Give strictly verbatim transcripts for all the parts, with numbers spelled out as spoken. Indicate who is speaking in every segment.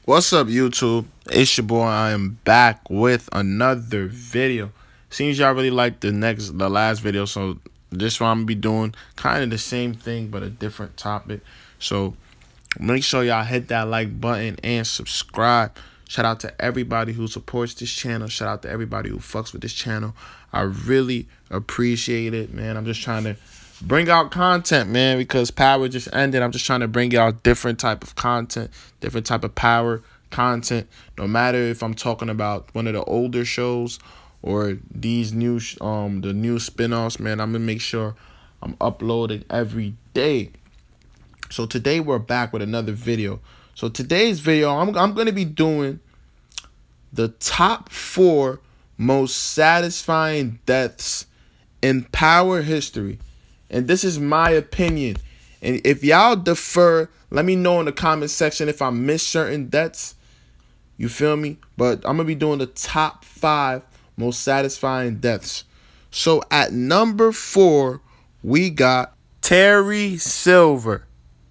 Speaker 1: What's up, YouTube? It's your boy. I am back with another video. Seems y'all really liked the next, the last video, so this one I'm gonna be doing kind of the same thing but a different topic. So make sure y'all hit that like button and subscribe. Shout out to everybody who supports this channel. Shout out to everybody who fucks with this channel. I really appreciate it, man. I'm just trying to bring out content, man, because Power just ended. I'm just trying to bring y'all different type of content, different type of Power content. No matter if I'm talking about one of the older shows or these new, um, the new spinoffs, man, I'm gonna make sure I'm uploading every day. So today we're back with another video. So today's video, I'm I'm gonna be doing the top four most satisfying deaths in Power history. And this is my opinion. And if y'all defer, let me know in the comment section if I miss certain deaths. You feel me? But I'm going to be doing the top five most satisfying deaths. So at number four, we got Terry Silver.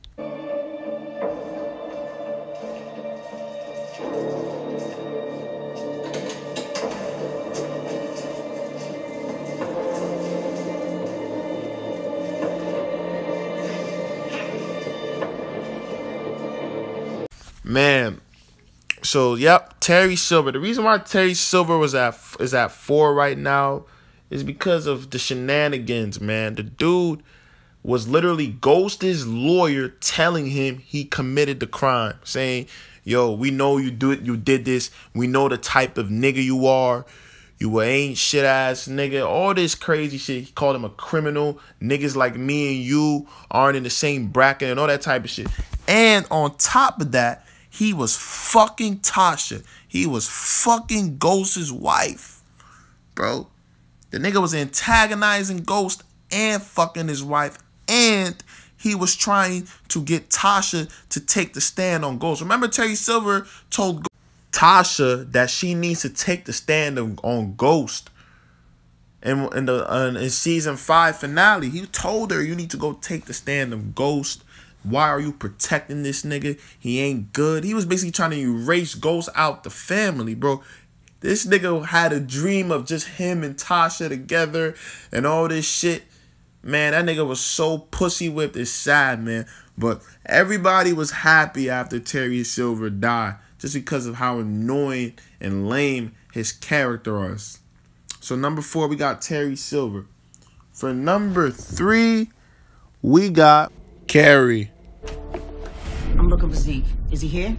Speaker 1: Man, so yep, Terry Silver. The reason why Terry Silver was at is at four right now is because of the shenanigans, man. The dude was literally Ghost's lawyer telling him he committed the crime, saying, "Yo, we know you do it. You did this. We know the type of nigga you are. You ain't shit ass nigga." All this crazy shit. He called him a criminal. Niggas like me and you aren't in the same bracket and all that type of shit. And on top of that, he was fucking Tasha. He was fucking Ghost's wife, bro. The nigga was antagonizing Ghost and fucking his wife, and he was trying to get Tasha to take the stand on Ghost. Remember, Terry Silver told Tasha that she needs to take the stand on Ghost. And in the uh, in season five finale, he told her, "You need to go take the stand of Ghost. Why are you protecting this nigga? He ain't good." He was basically trying to erase Ghost out the family, bro. This nigga had a dream of just him and Tasha together and all this shit. Man, that nigga was so pussy whipped. It's sad, man. But everybody was happy after Terry Silver died just because of how annoying and lame his character was. So number four, we got Terry Silver. For number three, we got Carrie.
Speaker 2: I'm looking for Zeke. Is he here?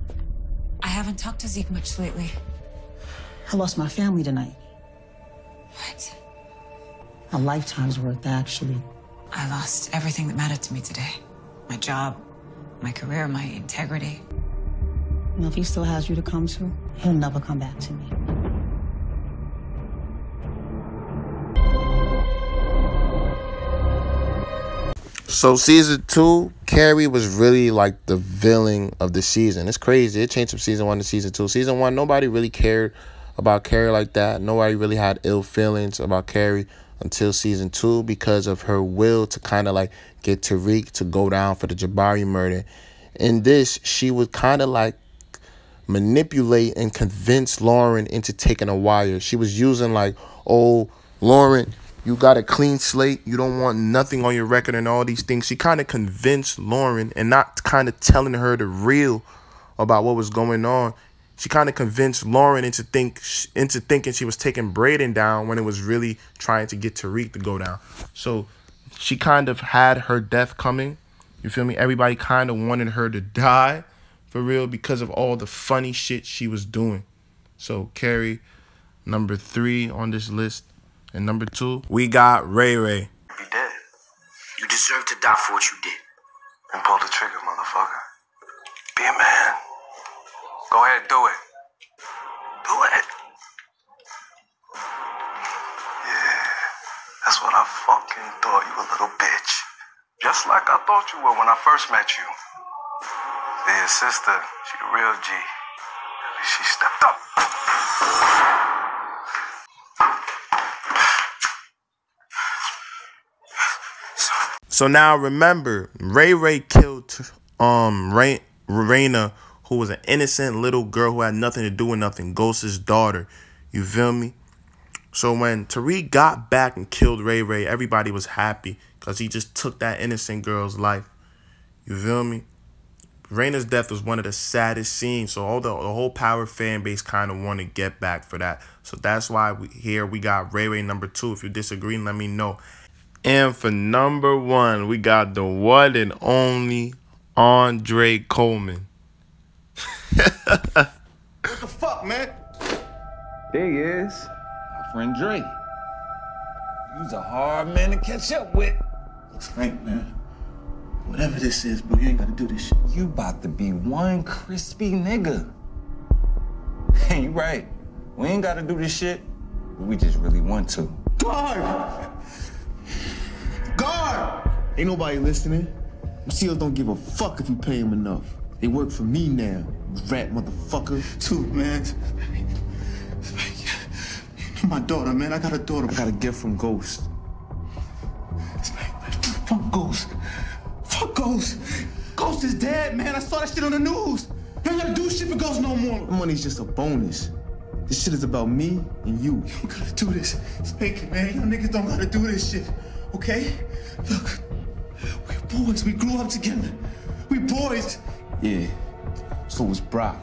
Speaker 3: I haven't talked to Zeke much lately.
Speaker 2: I lost my family tonight.
Speaker 3: What?
Speaker 2: A lifetime's worth, actually.
Speaker 3: I lost everything that mattered to me today. My job, my career, my integrity.
Speaker 2: You know, if he still has you to come to, he'll never come back to me.
Speaker 1: So season two, Carrie was really like the villain of the season. It's crazy. It changed from season one to season two. Season one, nobody really cared about Carrie like that. Nobody really had ill feelings about Carrie until season two because of her will to kind of like get Tariq to go down for the Jabari murder. In this, she would kind of like manipulate and convince Lauren into taking a wire. She was using like, "Oh, Lauren, you got a clean slate. You don't want nothing on your record," and all these things. She kind of convinced Lauren and not kind of telling her the real about what was going on. She kind of convinced Lauren into think into thinking she was taking Brayden down when it was really trying to get Tariq to go down. So she kind of had her death coming. You feel me? Everybody kind of wanted her to die for real because of all the funny shit she was doing. So Carrie, number three on this list. And number two, we got Ray Ray.
Speaker 4: Be dead. You deserve to die for what you did. And pull the trigger, motherfucker. Be a man. Go ahead, do it. Do it. Yeah, that's what I fucking thought, you a little bitch. Just like I thought you were when I first met you. Yeah, your sister, she the real G. She stepped up.
Speaker 1: So now remember, Ray Ray killed um Ray, Raina, who was an innocent little girl who had nothing to do with nothing. Ghost's daughter. You feel me? So when Tariq got back and killed Ray Ray, everybody was happy because he just took that innocent girl's life. You feel me? Raina's death was one of the saddest scenes. So all the, the whole Power fan base kind of want to get back for that. So that's why we, here we got Ray Ray number two. If you disagree, let me know. And for number one, we got the one and only Andre Coleman.
Speaker 5: What the fuck, man?
Speaker 6: There he is. My friend Dre. He's a hard man to catch up with.
Speaker 5: Frank, man. Whatever this is, bro, you ain't gotta do this shit.
Speaker 6: You about to be one crispy nigga. Hey, you right. We ain't gotta do this shit. We just really want to.
Speaker 5: Guard! Guard! Ain't nobody listening. Them SEALs don't give a fuck if you pay them enough. They work for me now, rat motherfucker. Dude, man. You know my daughter, man. I got a daughter. I got a gift from Ghost. Fuck Ghost. Fuck Ghost. Ghost is dead, man. I saw that shit on the news. I ain't gotta do shit for Ghost no more. The money's just a bonus. This shit is about me and you. You don't gotta do this. Spanky, man. Y'all niggas don't gotta do this shit. Okay? Look, we're boys. We grew up together. We boys. Yeah. So was Brock.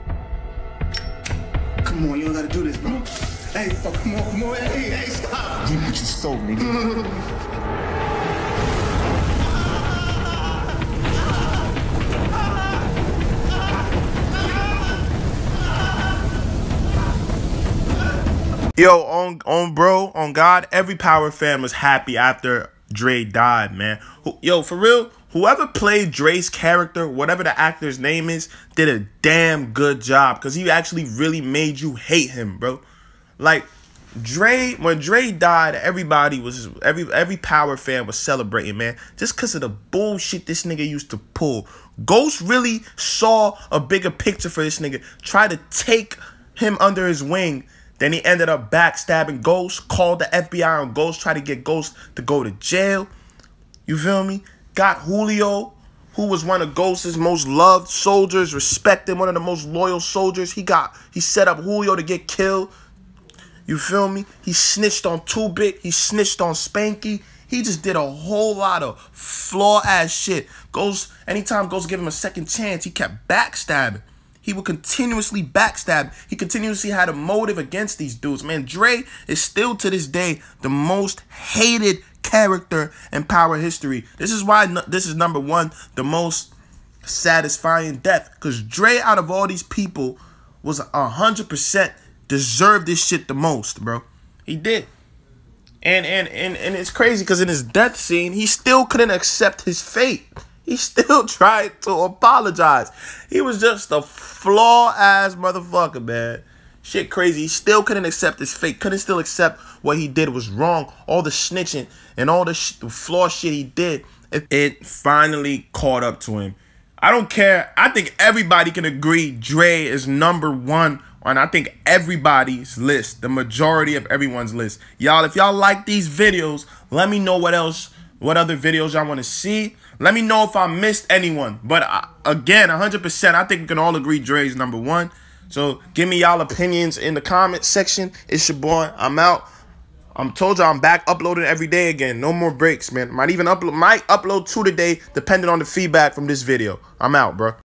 Speaker 5: Come on, you don't gotta do this, bro. Hey, fuck, come on, come on. Hey, hey, stop. Give what you stole, nigga.
Speaker 1: Yo, on on bro, on God, every Power fan was happy after Dre died, man. Yo, for real, whoever played Dre's character, whatever the actor's name is, did a damn good job because he actually really made you hate him, bro. Like, Dre, when Dre died, everybody was, every every Power fan was celebrating, man, just because of the bullshit this nigga used to pull. Ghost really saw a bigger picture for this nigga, tried to take him under his wing. Then he ended up backstabbing Ghost, called the F B I on Ghost, tried to get Ghost to go to jail. You feel me? Got Julio, who was one of Ghost's most loved soldiers, respected, one of the most loyal soldiers. He got, he set up Julio to get killed. You feel me? He snitched on two bit. He snitched on Spanky. He just did a whole lot of flaw-ass shit. Ghost, anytime Ghost gave him a second chance, he kept backstabbing. He would continuously backstab. He continuously had a motive against these dudes. Man, Dre is still to this day the most hated character in Power history. This is why this is number one, the most satisfying death. Because Dre, out of all these people, was one hundred percent deserved this shit the most, bro. He did. And, and, and, and it's crazy because in his death scene, he still couldn't accept his fate. He still tried to apologize. He was just a flaw-ass motherfucker, man. Shit crazy. He still couldn't accept his fate. Couldn't still accept what he did was wrong. All the snitching and all the, sh the flaw shit he did. It, it finally caught up to him. I don't care. I think everybody can agree Dre is number one on, I think, everybody's list. The majority of everyone's list. Y'all, if y'all like these videos, let me know what else, what other videos y'all want to see. Let me know if I missed anyone. But uh, again, one hundred percent, I think we can all agree Dre's number one. So give me y'all opinions in the comment section. It's your boy. I'm out. I'm told y'all I'm back uploading every day again. No more breaks, man. Might even upload, might upload two today, depending on the feedback from this video. I'm out, bro.